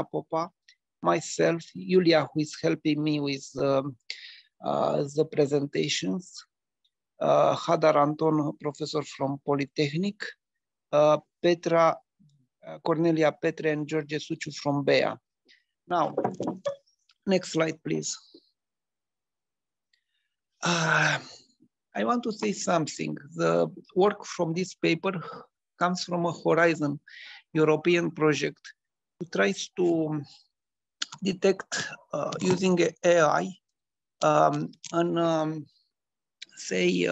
Popa, myself, Julia, who is helping me with the presentations, Hadar Anton, professor from Polytechnic, Petra, Cornelia Petre, and George Suciu from BEA. Now, next slide, please. I want to say something. The work from this paper comes from a Horizon European project who tries to detect using AI say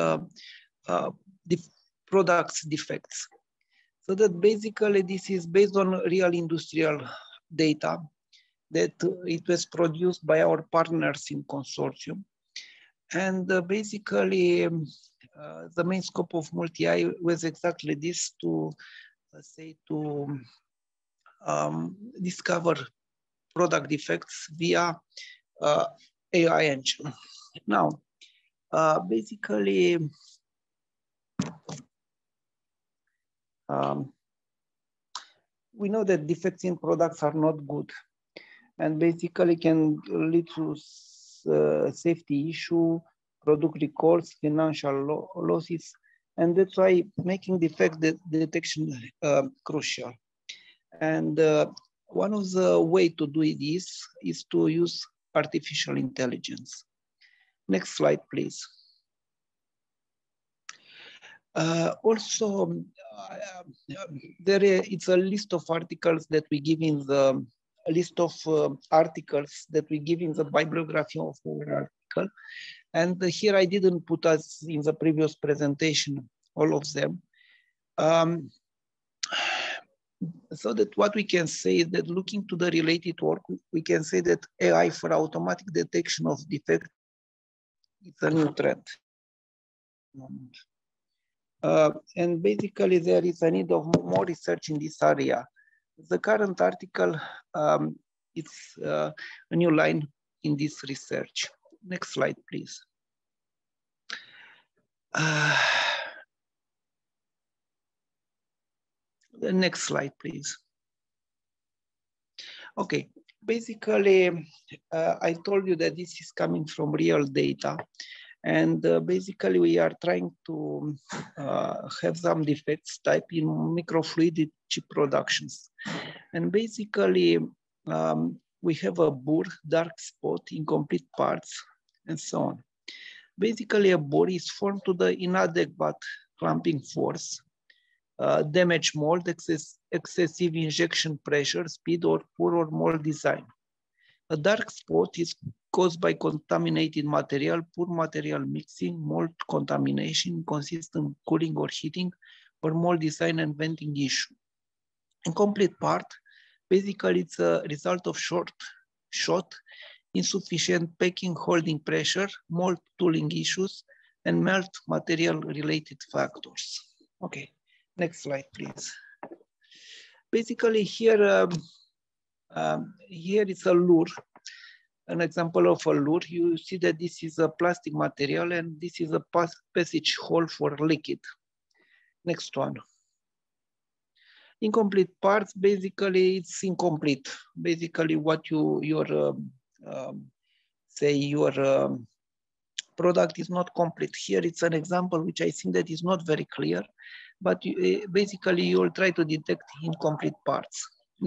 products defects. So that basically this is based on real industrial data that it was produced by our partners in consortium. And basically the main scope of Multi-AI was exactly this, to discover product defects via AI engine. Now, basically, we know that defects in products are not good and basically can lead to safety issue, product recalls, financial losses, and that's why making defect detection crucial. And one of the way to do this is to use artificial intelligence. Next slide, please. Also, it's a list of articles that we give in the articles that we give in the bibliography of our article. And here I didn't put us in the previous presentation, all of them. So that what we can say is that looking to the related work, we can say that AI for automatic detection of defects is a new trend. And basically there is a need of more research in this area. The current article is a new line in this research. Next slide, please. The next slide, please. Okay, basically, I told you that this is coming from real data. And basically, we are trying to have some defects type in microfluidic chip productions. And basically, we have a burr, dark spot, incomplete parts, and so on. Basically, a burr is formed to the inadequate clamping force, damaged mold, excessive injection pressure, speed, or poor mold design. A dark spot is caused by contaminated material, poor material mixing, mold contamination, inconsistent cooling or heating, or mold design and venting issue. Incomplete part, basically it's a result of short, insufficient packing holding pressure, mold tooling issues, and melt material related factors. Okay, next slide, please. Basically here, here is a lure, an example of a lure. You see that this is a plastic material and this is a passage hole for liquid. Next one. Incomplete parts, basically it's incomplete. Basically what your product is not complete. Here it's an example which I think that is not very clear, but basically you will try to detect incomplete parts.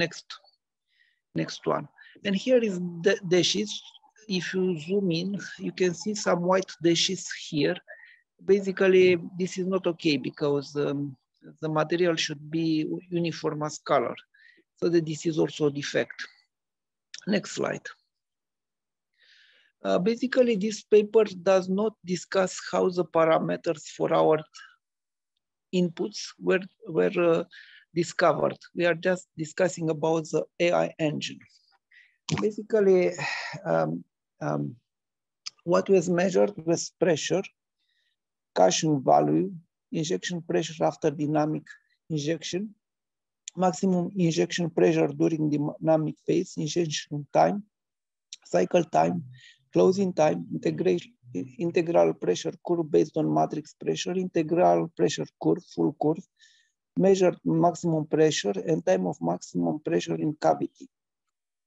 Next one. And here is the dashes. If you zoom in, you can see some white dashes here. Basically, this is not okay because the material should be uniform as color. So that this is also a defect. Next slide. Basically, this paper does not discuss how the parameters for our inputs were discovered. We are just discussing about the AI engine. Basically, what was measured was pressure, Cauchy value, injection pressure after dynamic injection, maximum injection pressure during the dynamic phase, injection time, cycle time, closing time, integral pressure curve based on matrix pressure, integral pressure curve, full curve, measured maximum pressure and time of maximum pressure in cavity.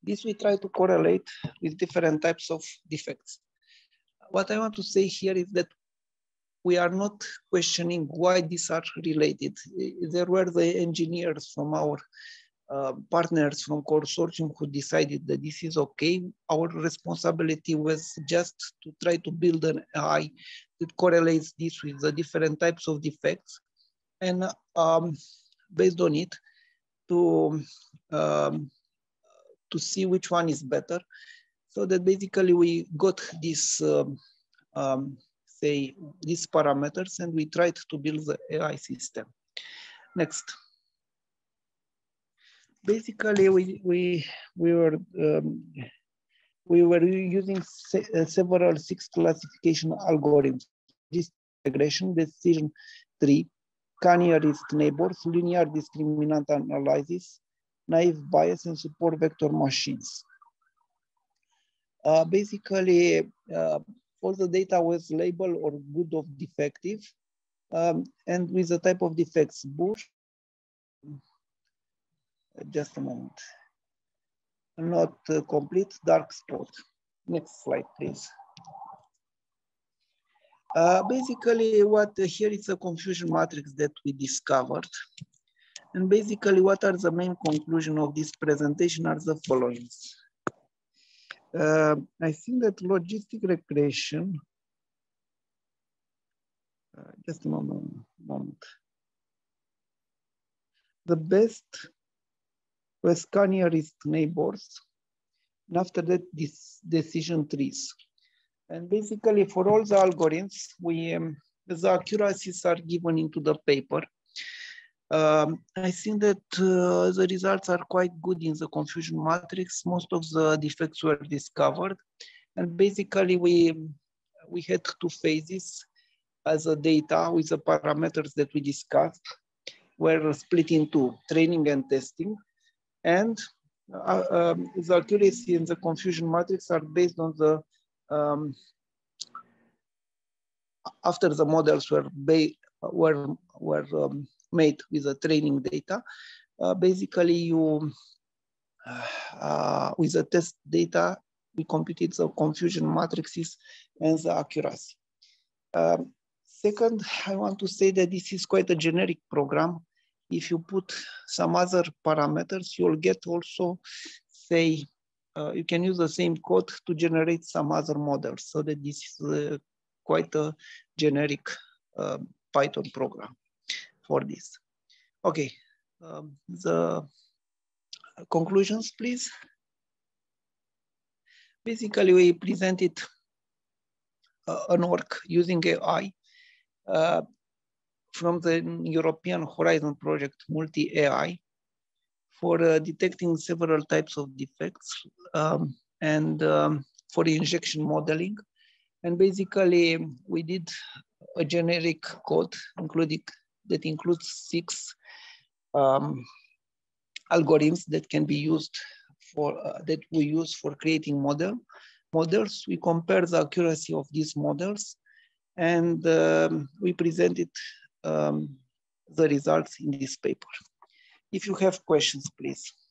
This we try to correlate with different types of defects. What I want to say here is that we are not questioning why these are related. There were the engineers from our partners from consortium who decided that this is okay. Our responsibility was just to try to build an AI that correlates this with the different types of defects, and based on it, to see which one is better. So that basically we got this, say, these parameters, and we tried to build the AI system. Next. Basically, we were using several 6 classification algorithms: regression, decision tree, k-nearest neighbors, linear discriminant analysis, naive Bayes, and support vector machines. Basically, all the data was labeled or good or defective, and with the type of defects: bush. Just a moment. Not complete, dark spot. Next slide, please. Basically, what here is a confusion matrix that we discovered. And basically, what are the main conclusions of this presentation are the following. I think that logistic regression, just a moment. The best was k-nearest neighbors, and after that, this decision trees. And basically, for all the algorithms, the accuracies are given into the paper. I think that the results are quite good in the confusion matrix. Most of the defects were discovered, and basically we had 2 phases as a data with the parameters that we discussed were split into training and testing, and the accuracy and the confusion matrix are based on the after the models were made with the training data. Basically, you with the test data, we computed the confusion matrices and the accuracy. Second, I want to say that this is quite a generic program. If you put some other parameters, you'll get also, say, you can use the same code to generate some other models, so that this is quite a generic Python program for this. Okay, the conclusions, please. Basically, we presented an work using AI from the European Horizon project Multi-AI for detecting several types of defects and for injection modeling. And basically, we did a generic code that includes 6 algorithms that can be used for that we use for creating models. We compare the accuracy of these models, and we presented the results in this paper. If you have questions, please.